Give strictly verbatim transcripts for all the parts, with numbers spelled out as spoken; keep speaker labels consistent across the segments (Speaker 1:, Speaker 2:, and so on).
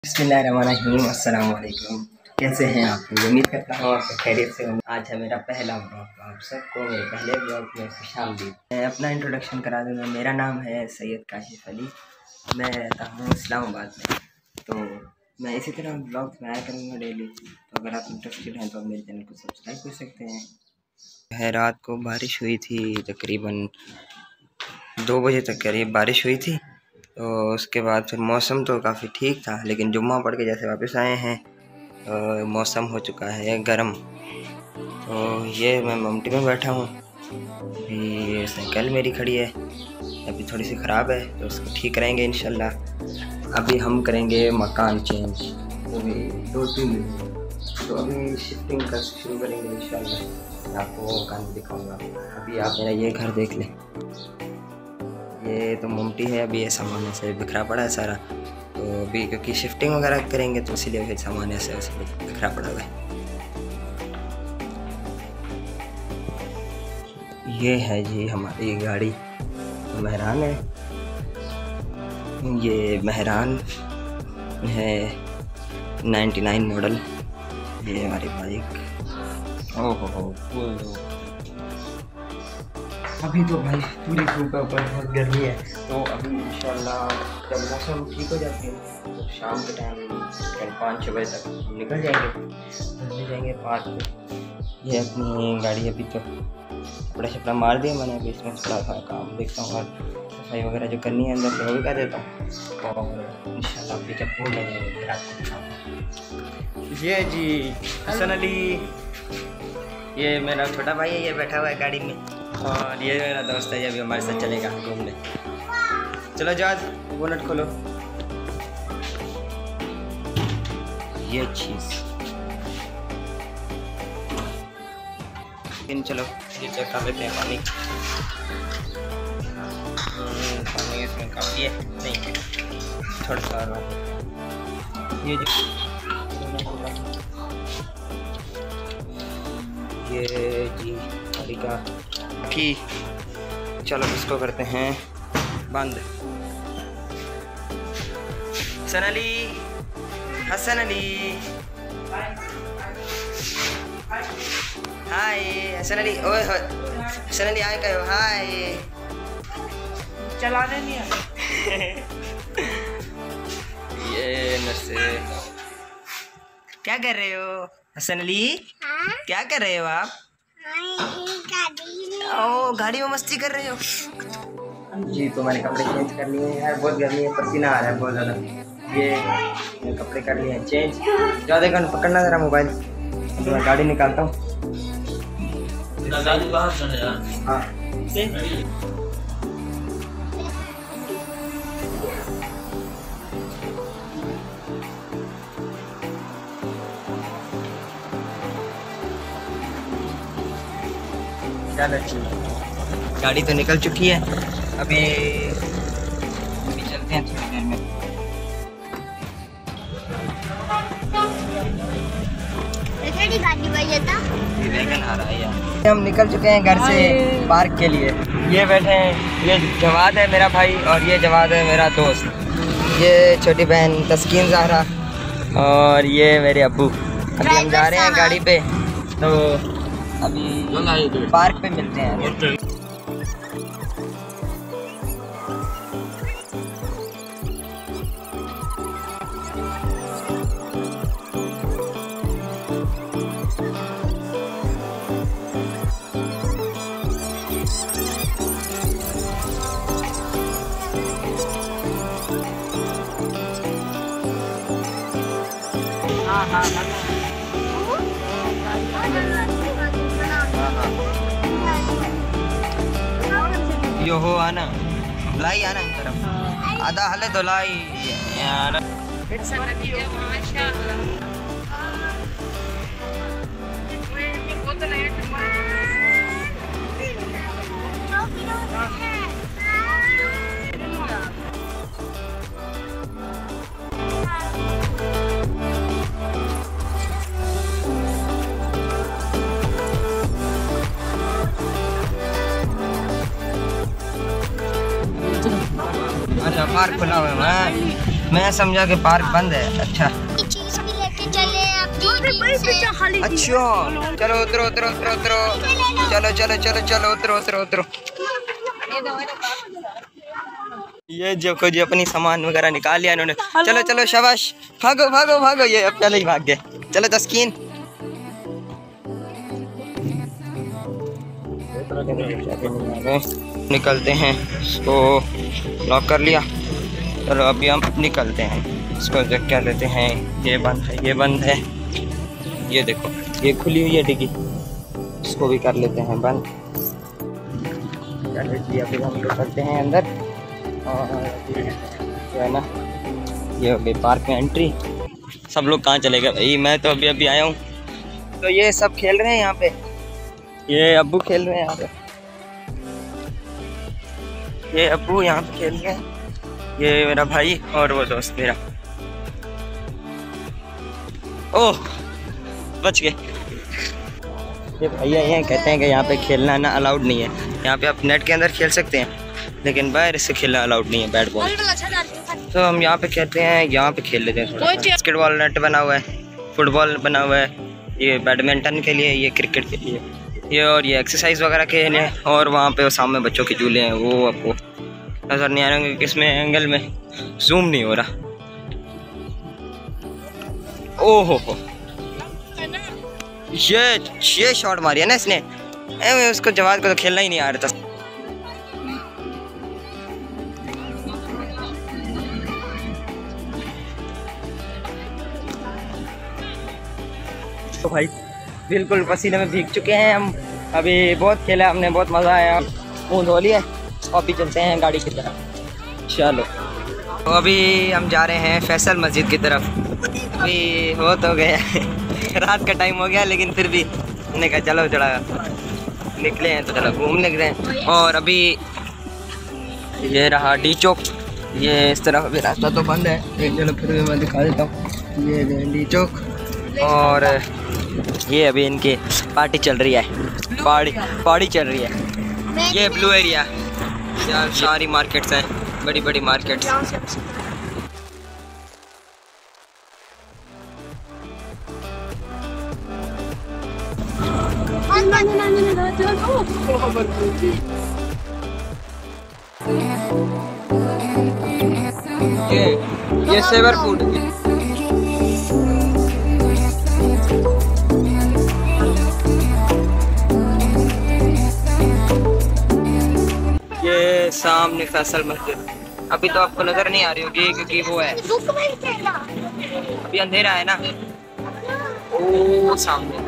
Speaker 1: बिस्मिल्लाहिर्रहमानिर्रहीम। अस्सलाम वालेकुम। कैसे हैं आप? उम्मीद करता हूँ आप खैरियत से होंगे। आज है मेरा पहला ब्लॉग, तो आप सबको मेरे पहले ब्लॉग में खुशामदीद। मैं अपना इंट्रोडक्शन करा दूँगा। मेरा नाम है सैयद काशिफ अली। मैं रहता हूँ इस्लामाबाद में। तो मैं इसी तरह ब्लॉग बनाया करूँगा डेली। तो अगर आप इंटरेस्टेड हैं तो आप मेरे चैनल को सब्सक्राइब कर सकते हैं। है रात को बारिश हुई थी, तकरीबन दो बजे तक करीब बारिश हुई थी। तो उसके बाद फिर मौसम तो काफ़ी ठीक था, लेकिन जुम्मा पढ़ के जैसे वापस आए हैं तो मौसम हो चुका है गर्म। तो ये मैं ममटी में बैठा हूँ। अभी साइकिल मेरी खड़ी है, अभी थोड़ी सी ख़राब है, तो उसको ठीक करेंगे इंशाल्लाह। अभी हम करेंगे मकान चेंज, तो भी दो तीन दिन, तो अभी शिफ्टिंग का शुरू करेंगे इंशाल्लाह। आपको वो मकान दिखाऊँगा। अभी आप मेरा ये घर देख लें। ये तो ममटी है, अभी ये सामान ऐसे बिखरा पड़ा है सारा। तो अभी क्योंकि शिफ्टिंग वगैरह करेंगे तो इसीलिए फिर सामान ऐसे ऐसे बिखरा पड़ा हुआ है। ये है जी हमारी गाड़ी, मेहरान है। ये मेहरान है नाइन्टी नाइन मॉडल। ये हमारी बाइक। ओहो हो, अभी तो भाई पूरी धूप है, ऊपर बहुत गर्मी है। तो अभी इंशाल्लाह जब मौसम ठीक हो जाती है तो शाम के टाइम कल पाँच छः बजे तक हम निकल जाएंगे, निकल जाएंगे पार्क पे। ये अपनी गाड़ी अभी तो कपड़ा शपड़ा मार दिया मैंने, अभी इसमें थोड़ा सा काम देखता हूँ और सफाई वगैरह जो करनी है अंदर से वो भी कर देता हूँ। और इंशाल्लाह अभी जब भूल जाएंगे फिर आपको दिखाऊँगा। ये जी हसन अली, ये मेरा छोटा भाई है, ये बैठा हुआ है गाड़ी में। और ये मेरा दोस्त है, ये भी हमारे साथ चलेगा घूमने। चलो जाज, बोनट खोलो। ये चीज़ इन चलो ये चेक कर लेते हैं पानी। पानी इसमें काफ़ी है, नहीं थोड़ा सा और। ये जो ये जी गाड़ी का की, चलो इसको करते हैं बंद। हसन अली, हसन अली, हाय हसन अली। ओए हसन अली आए कहो हाय। चलाने नहीं है। ये नसे क्या कर रहे हो हसन अली? हाँ? क्या कर रहे हो आप? ओ गाड़ी में मस्ती कर रहे हो जी। तो मैंने कपड़े चेंज कर लिए हैं, बहुत गर्मी है, पसीना आ रहा है बहुत ज़्यादा। ये कपड़े कर लिए हैं चेंज। ज़्यादा कर पकड़ना ज़रा मोबाइल, तो मैं गाड़ी निकालता हूँ। हाँ गाड़ी तो निकल चुकी है। अभी अभी चलते हैं थोड़ी देर में। वैगन आ रहा है यार। हम निकल चुके हैं घर से पार्क के लिए। ये बैठे हैं, ये जवाद है मेरा भाई और ये जवाद है मेरा दोस्त। ये छोटी बहन तस्कीन ज़हरा और ये मेरे अब्बू। अभी हम जा रहे हैं गाड़ी पे, तो अभी पार्क पे मिलते हैं। हाँ हाँ हाँ यो हो आना लाई आना तरफ आधा हले तो लाई यार। अच्छा पार्क खुला हुआ है। मैं समझा कि पार्क बंद है। अच्छा
Speaker 2: चीज भी लेके चले
Speaker 1: अच्छा, चलो उतरो उतरो उतरो उतरो, चलो चलो चलो चलो उतरो उतरो उतरो। ये जो को जो अपनी सामान वगैरह निकाल लिया इन्होंने। चलो चलो शाबाश, भागो भागो भागो, ये अब पहले ही भाग गए। चलो तस्कीन, निकलते हैं। इसको लॉक कर लिया। चलो अभी हम निकलते हैं। इसको देख क्या लेते हैं। ये बंद है, ये बंद है, ये देखो ये खुली हुई है डिग्गी, इसको भी कर लेते हैं बंद। चलिए अभी हम निकलते हैं अंदर। और जो है ना, ये हो गई पार्क में एंट्री। सब लोग कहाँ चले गए भाई, मैं तो अभी अभी आया हूँ। तो ये सब खेल रहे हैं यहाँ पे, ये अब्बू खेल रहे हैं यहाँ पे, ये अब्बू यहाँ पे खेल रहे हैं, ये मेरा भाई और वो दोस्त मेरा। ओह बच गए। ये भैया ये कहते हैं कि यहाँ पे खेलना ना अलाउड नहीं है। यहाँ पे आप नेट के अंदर खेल सकते हैं लेकिन बाहर इससे खेलना अलाउड नहीं है, बैट बॉल। तो हम यहाँ पे खेलते हैं, यहाँ पे खेल लेते हैं। बास्केटबॉल नेट बना हुआ है, फुटबॉल बना हुआ है, ये बैडमिंटन के लिए, ये क्रिकेट के लिए, ये और ये एक्सरसाइज वगैरह के लिए। और वहाँ पे सामने बच्चों के झूले हैं, वो आपको नजर नहीं आ रहे होंगे, किसमें एंगल में जूम नहीं हो रहा। ओहो हो, ये ये शॉट मारी है ना इसने, ए, उसको जवाब को तो खेलना ही नहीं आ रहा था। तो भाई बिल्कुल पसीने में भीग चुके हैं हम। अभी बहुत खेला हमने, बहुत मज़ा आया, मुँह धो लिया। अभी चलते हैं गाड़ी की तरफ। चलो तो अभी हम जा रहे हैं फैसल मस्जिद की तरफ। अभी हो तो गया रात का टाइम हो गया, लेकिन फिर भी मैंने कहा चलो थोड़ा निकले हैं तो चलो घूम निकले हैं। और अभी ये रहा डी चौक, ये इस तरफ अभी रास्ता तो बंद है, लेकिन चलो फिर भी मैं दिखा देता हूँ। ये डी चौक, और ये अभी इनकी पार्टी चल रही है, पार्टी पार्टी चल रही है। ये ब्लू एरिया, यार सारी मार्केट्स हैं, बड़ी बड़ी मार्केट्स। ये ये सेवर फूड, ये सामने फैसल मस्जिद। अभी तो आपको नजर नहीं आ रही होगी क्योंकि वो है, अभी अंधेरा है ना। ओ सामने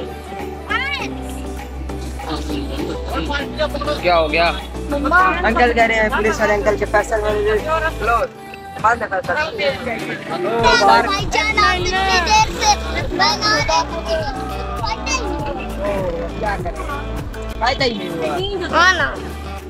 Speaker 1: क्या हो गया? अंकल कह रहे हैं, पुलिस वाले अंकल के फैसल मस्जिद बंद है।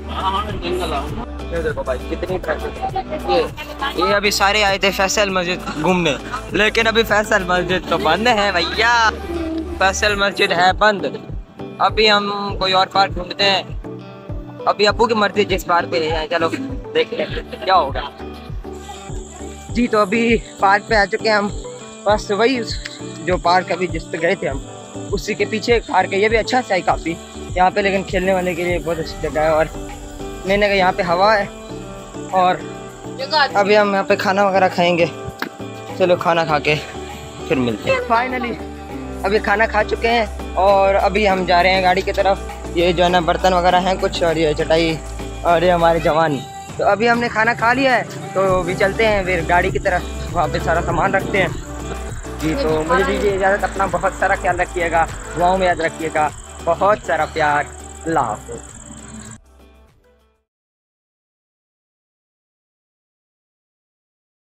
Speaker 1: ये देखो भाई कितनी ट्रैफिक। ये ये अभी सारे आए थे फैसल मस्जिद घूमने, लेकिन अभी फैसल मस्जिद तो बंद है भैया, फैसल मस्जिद है बंद। अभी हम कोई और पार्क ढूंढते हैं। अभी अब्बू की मर्जी जिस पार्क पे है, चलो देखते हैं क्या होगा जी। तो अभी पार्क पे आ चुके हैं हम, बस वही जो पार्क अभी जिस पे गए थे हम, उसी के पीछे एक पार्क है। ये भी अच्छा सा है काफ़ी यहाँ पे, लेकिन खेलने वाले के लिए बहुत अच्छी जगह है। और मैंने कहा यहाँ पे हवा है, और अभी हम यहाँ पे खाना वगैरह खाएंगे। चलो खाना खा के फिर मिलते हैं। फाइनली अभी खाना खा चुके हैं और अभी हम जा रहे हैं गाड़ी की तरफ। ये जो है ना बर्तन वगैरह हैं कुछ, और ये चटाई, और ये हमारे जवान। तो अभी हमने खाना खा लिया है, तो अभी चलते हैं फिर गाड़ी की तरफ, वहाँ पे सारा सामान रखते हैं जी। तो मुझे दीजिए इजाज़त, अपना बहुत सारा ख्याल रखिएगा, दुआओं में याद रखिएगा। बहुत सारा प्यार, अल्लाह हाफ़िज़।